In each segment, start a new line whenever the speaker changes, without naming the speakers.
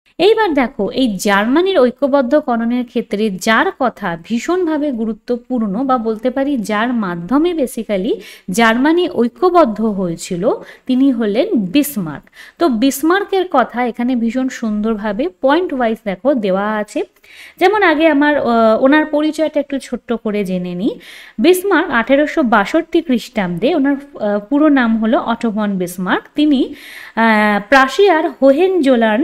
এইবার দেখো, এই জার্মানির ঐক্যবদ্ধকরণের ক্ষেত্রে যার কথা ভীষণভাবে গুরুত্বপূর্ণ বা বলতে পারি যার মাধ্যমে বেসিক্যালি জার্মানি ঐক্যবদ্ধ হয়েছিল, তিনি হলেন বিসমার্ক। তো বিসমার্কের কথা এখানে ভীষণ সুন্দরভাবে পয়েন্ট ওয়াইজ দেখো দেওয়া আছে। যেমন আগে আমার ওনার পরিচয়টা একটু ছোট্ট করে জেনে নিই। বিসমার্ক 1862 খ্রিস্টাব্দে, ওনার পুরো নাম হলো অটো ভন বিসমার্ক। তিনি প্রাশিয়ার হোহেনজোলার্ন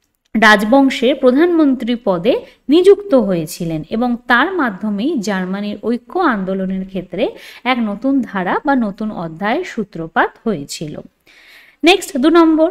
রাজবংশের প্রধানমন্ত্রী পদে নিযুক্ত হয়েছিলেন এবং তার মাধ্যমেই জার্মানির ঐক্য আন্দোলনের ক্ষেত্রে এক নতুন ধারা বা নতুন অধ্যায়ের সূত্রপাত হয়েছিল। নেক্সট 2 নম্বর,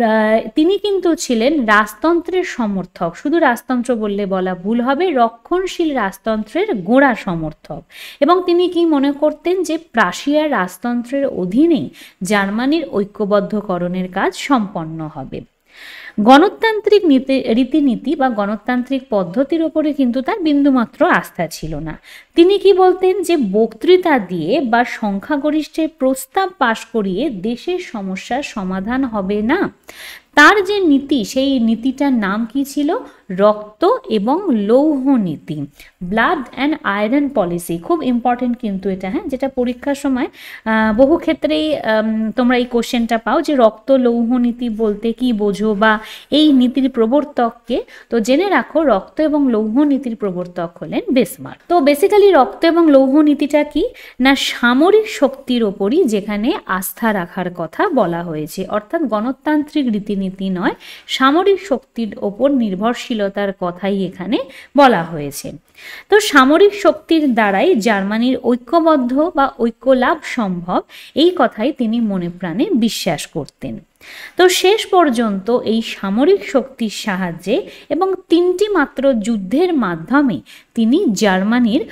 তিনি কিন্তু ছিলেন রাজতন্ত্রের সমর্থক। শুধু রাজতন্ত্র বললে বলা ভুল হবে, রক্ষণশীল রাজতন্ত্রের গোড়া সমর্থক। এবং তিনি কি মনে করতেন যে প্রাশিয়ার রাজতন্ত্রের অধীনেই জার্মানির ঐক্যবদ্ধকরণের কাজ সম্পন্ন হবে। গণতান্ত্রিক রীতিনীতি বা গণতান্ত্রিক পদ্ধতির ওপরে কিন্তু তার বিন্দুমাত্র আস্থা ছিল না। তিনি কি বলতেন যে বক্তৃতা দিয়ে বা সংখ্যাগরিষ্ঠের প্রস্তাব পাশ করিয়ে দেশের সমস্যার সমাধান হবে না। তার যে নীতি, সেই নীতিটার নাম কি ছিল? রক্ত এবং লৌহ নীতি, ব্লাড অ্যান্ড আয়রন পলিসি। খুব ইম্পর্টেন্ট কিন্তু এটা, হ্যাঁ, যেটা পরীক্ষার সময় বহু ক্ষেত্রেই তোমরা এই কোশ্চেনটা পাও যে রক্ত লৌহ নীতি বলতে কি বোঝো বা এই নীতির প্রবর্তককে। তো জেনে রাখো, রক্ত এবং লৌহ নীতির প্রবর্তক হলেন বিসমার্ক। তো বেসিক্যালি রক্ত এবং লৌহ নীতিটা কি না, সামরিক শক্তির ওপরই যেখানে আস্থা রাখার কথা বলা হয়েছে, অর্থাৎ গণতান্ত্রিক রীতিনীতি নয়, সামরিক শক্তির ওপর নির্ভরশীলতার কথাই এখানে বলা হয়েছে। তো সামরিক শক্তির দ্বারাই জার্মানির ঐক্যবদ্ধ বা ঐক্য লাভ সম্ভব, এই কথাই তিনি মনে প্রাণে বিশ্বাস করতেন। তো শেষ পর্যন্ত এই সামরিক শক্তির সাহায্যে এবং 3টি মাত্র যুদ্ধের মাধ্যমে তিনি জার্মানির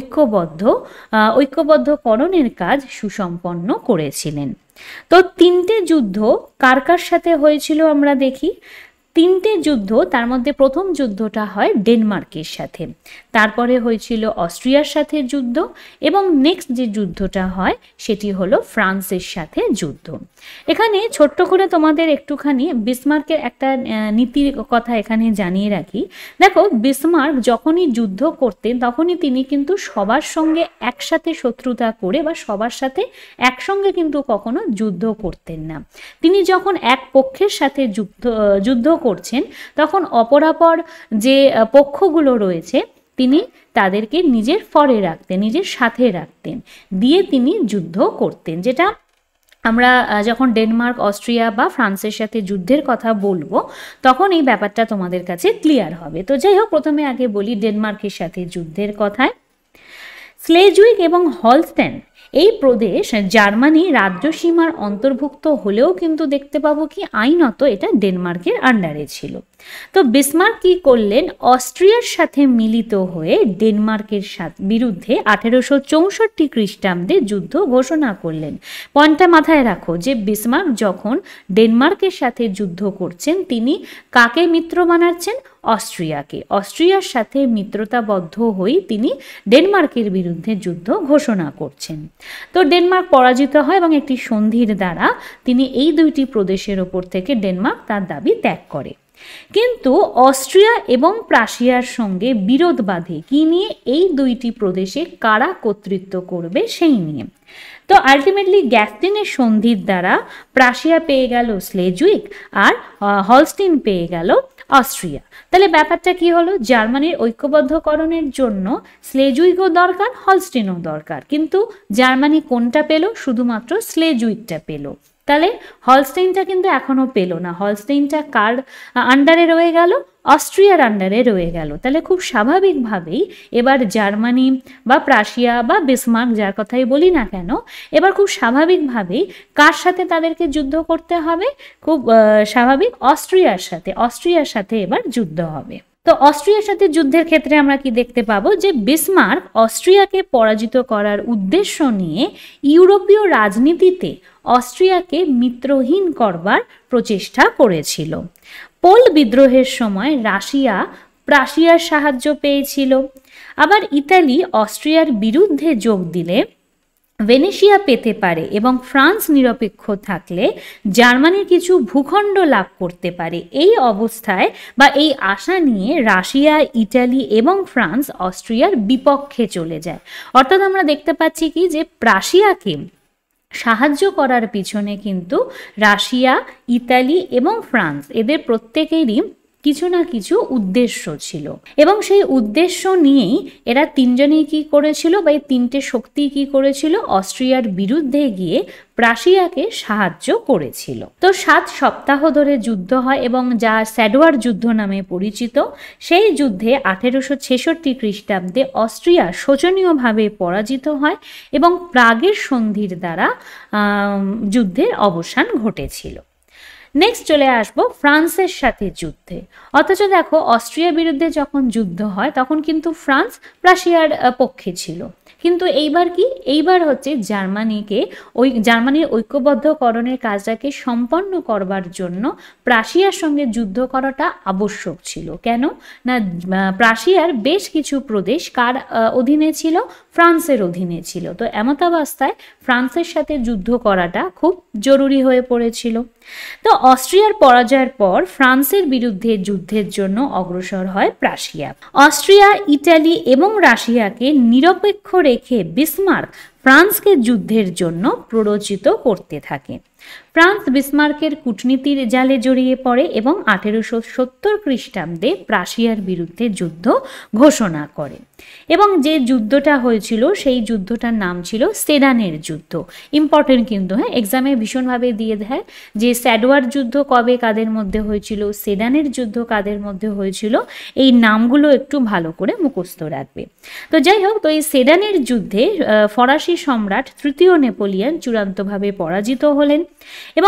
ঐক্যবদ্ধকরণের কাজ সুসম্পন্ন করেছিলেন। তো 3টে যুদ্ধ কার কার সাথে হয়েছিল আমরা দেখি। 3টে যুদ্ধ, তার মধ্যে প্রথম যুদ্ধটা হয় ডেনমার্কের সাথে, তারপরে হয়েছিল অস্ট্রিয়ার সাথে যুদ্ধ এবং নেক্সট যে যুদ্ধটা হয় সেটি হলো ফ্রান্সের সাথে যুদ্ধ। এখানে ছোট্ট করে তোমাদের একটুখানি বিসমার্কের একটা নীতির কথা এখানে জানিয়ে রাখি। দেখো, বিসমার্ক যখনই যুদ্ধ করতেন তখনই তিনি কিন্তু সবার সঙ্গে একসাথে শত্রুতা করে বা সবার সাথে একসঙ্গে কিন্তু কখনো যুদ্ধ করতেন না। তিনি যখন এক পক্ষের সাথে যুদ্ধ করছেন তখন অপরাপর যে পক্ষগুলো রয়েছে তিনি তাদেরকে নিজের ফরে রাখতেন, নিজের সাথে রাখতেন, দিয়ে তিনি যুদ্ধ করতেন। যেটা আমরা যখন ডেনমার্ক, অস্ট্রিয়া বা ফ্রান্সের সাথে যুদ্ধের কথা বলবো তখন এই ব্যাপারটা তোমাদের কাছে ক্লিয়ার হবে। তো যাই হোক, প্রথমে আগে বলি ডেনমার্কের সাথে যুদ্ধের কথায়। স্লেজুইক এবং হলস্টেন এই প্রদেশ জার্মানি রাজ্য সীমার অন্তর্ভুক্ত হলেও কিন্তু দেখতে পাবো কি আইনত এটা ডেনমার্কের আন্ডারে ছিল। তো বিসমার্ক কি করলেন, অস্ট্রিয়ার সাথে মিলিত হয়ে ডেনমার্কের বিরুদ্ধে 1864 খ্রিস্টাব্দে যুদ্ধ ঘোষণা করলেন। পয়েন্টটা মাথায় রাখো যে বিসমার্ক যখন ডেনমার্কের সাথে যুদ্ধ করছেন তিনি কাকে মিত্র বানাচ্ছেন? অস্ট্রিয়াকে। অস্ট্রিয়ার সাথে মিত্রতাবদ্ধ হয়ে তিনি ডেনমার্কের বিরুদ্ধে যুদ্ধ ঘোষণা করছেন। তো ডেনমার্ক পরাজিত হয় এবং একটি সন্ধির দ্বারা তিনি এই 2টি প্রদেশের ওপর থেকে ডেনমার্ক তার দাবি ত্যাগ করে। কিন্তু অস্ট্রিয়া এবং প্রাশিয়ার সঙ্গে বিরোধ বাঁধে কি নিয়ে? এই 2টি প্রদেশে কারা কর্তৃত্ব করবে সেই নিয়ে। তো আলটিমেটলি গ্যাস্টিনের সন্ধির দ্বারা প্রাশিয়া পেয়ে গেল স্লেজুইক আর হলস্টিন পেয়ে গেল অস্ট্রিয়া। তাহলে ব্যাপারটা কি হলো, জার্মানির ঐক্যবদ্ধকরণের জন্য স্লেজুইকও দরকার, হলস্টিনও দরকার, কিন্তু জার্মানি কোনটা পেল? শুধুমাত্র স্লেজুইকটা পেল। তাহলে হলস্টেইনটা কিন্তু এখনো পেল না। হলস্টেইনটা কার আন্ডারে রয়ে গেল? অস্ট্রিয়ার আন্ডারে রয়ে গেল। তাহলে খুব স্বাভাবিকভাবেই এবার জার্মানি বা প্রাশিয়া বা বিসমার্ক যার কথাই বলি না কেন, এবার খুব স্বাভাবিকভাবেই কার সাথে তাদেরকে যুদ্ধ করতে হবে? খুব স্বাভাবিক, অস্ট্রিয়ার সাথে এবার যুদ্ধ হবে। তো অস্ট্রিয়ার সাথে যুদ্ধের ক্ষেত্রে আমরা কি দেখতে পাবো যে বিসমার্ক অস্ট্রিয়াকে পরাজিত করার উদ্দেশ্য নিয়ে ইউরোপীয় রাজনীতিতে অস্ট্রিয়াকে মিত্রহীন করবার প্রচেষ্টা করেছিল। পোল বিদ্রোহের সময় রাশিয়া প্রাশিয়ার সাহায্য পেয়েছিল। আবার ইতালি অস্ট্রিয়ার বিরুদ্ধে যোগ দিলে ভেনেশিয়া পেতে পারে এবং ফ্রান্স নিরপেক্ষ থাকলে জার্মানির কিছু ভূখণ্ড লাভ করতে পারে, এই অবস্থায় বা এই আশা নিয়ে রাশিয়া, ইটালি এবং ফ্রান্স অস্ট্রিয়ার বিপক্ষে চলে যায়। অর্থাৎ আমরা দেখতে পাচ্ছি কি যে প্রাশিয়াকে সাহায্য করার পিছনে কিন্তু রাশিয়া, ইতালি এবং ফ্রান্স এদের প্রত্যেকেরই কিছু না কিছু উদ্দেশ্য ছিল, এবং সেই উদ্দেশ্য নিয়েই এরা তিনজনেই কি করেছিল বা এই তিনটে শক্তি কি করেছিল, অস্ট্রিয়ার বিরুদ্ধে গিয়ে প্রাশিয়াকে সাহায্য করেছিল। তো 7 সপ্তাহ ধরে যুদ্ধ হয় এবং যা স্যাডওয়ার যুদ্ধ নামে পরিচিত। সেই যুদ্ধে 1866 খ্রিস্টাব্দে অস্ট্রিয়া শোচনীয়ভাবে পরাজিত হয় এবং প্রাগের সন্ধির দ্বারা যুদ্ধের অবসান ঘটেছিল। নেক্সট চলে আসবো ফ্রান্সের সাথে যুদ্ধে। অথচ দেখো অস্ট্রিয়ার বিরুদ্ধে যখন যুদ্ধ হয় তখন কিন্তু ফ্রান্স প্রাশিয়ার পক্ষে ছিল, কিন্তু এইবার কি, এইবার হচ্ছে জার্মানির ঐক্যবদ্ধকরণের কাজটাকে সম্পন্ন করবার জন্য প্রাশিয়ার সঙ্গে যুদ্ধ করাটা আবশ্যক ছিল। কেন না, প্রাশিয়ার বেশ কিছু প্রদেশ কার অধীনে ছিল, ফ্রান্সের অধীনে ছিল। তো এমতাবস্থায় ফ্রান্সের সাথে যুদ্ধ করাটা খুব জরুরি হয়ে পড়েছিল। তো অস্ট্রিয়ার পরাজয়ের পর ফ্রান্সের বিরুদ্ধে যুদ্ধের জন্য অগ্রসর হয় প্রাশিয়া। অস্ট্রিয়া, ইটালি এবং রাশিয়াকে নিরপেক্ষ রেখে বিসমার্ক ফ্রান্সকে যুদ্ধের জন্য প্ররোচিত করতে থাকে। ফ্রান্স বিসমার্কের কূটনীতির জালে জড়িয়ে পড়ে এবং 1870 খ্রিস্টাব্দে প্রাশিয়ার বিরুদ্ধে যুদ্ধ ঘোষণা করে, এবং যে যুদ্ধটা হয়েছিল সেই যুদ্ধটার নাম ছিল সেডানের যুদ্ধ। ইম্পর্টেন্ট কিন্তু, হ্যাঁ, এক্সামে ভীষণভাবে দিয়ে দেয় যে স্যাডওয়ার যুদ্ধ কবে কাদের মধ্যে হয়েছিল, সেডানের যুদ্ধ কাদের মধ্যে হয়েছিল, এই নামগুলো একটু ভালো করে মুখস্থ রাখবে। তো যাই হোক, তো এই সেডানের যুদ্ধে ফরাসি সম্রাট তৃতীয় নেপোলিয়ন চূড়ান্তভাবে পরাজিত হলেন এবং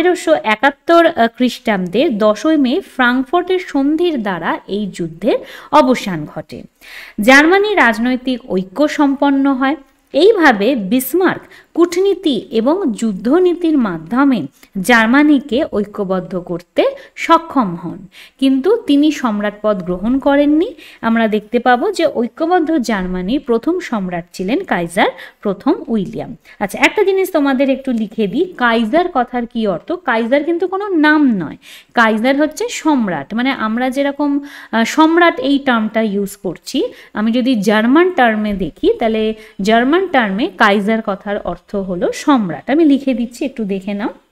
1871 খ্রিস্টাব্দের 10 মে ফ্রাঙ্কফুর্টের সন্ধির দ্বারা এই যুদ্ধের অবসান ঘটে। জার্মানি রাজনৈতিক ঐক্য সম্পন্ন হয়। এইভাবে বিসমার্ক কূটনীতি এবং যুদ্ধনীতির মাধ্যমে জার্মানিকে ঐক্যবদ্ধ করতে সক্ষম হন, কিন্তু তিনি সম্রাট পদ গ্রহণ করেননি। আমরা দেখতে পাবো যে ঐক্যবদ্ধ জার্মানির প্রথম সম্রাট ছিলেন কাইজার প্রথম উইলিয়াম। আচ্ছা, একটা জিনিস তোমাদের একটু লিখে দিই, কাইজার কথার কি অর্থ? কাইজার কিন্তু কোনো নাম নয়, কাইজার হচ্ছে সম্রাট। মানে আমরা যেরকম সম্রাট এই টার্মটা ইউজ করছি, আমি যদি জার্মান টার্মে দেখি তাহলে জার্মান টার্মে কাইজার কথার অর্থ হলো সম্রাট। আমি লিখে দিচ্ছি, একটু দেখে নাও।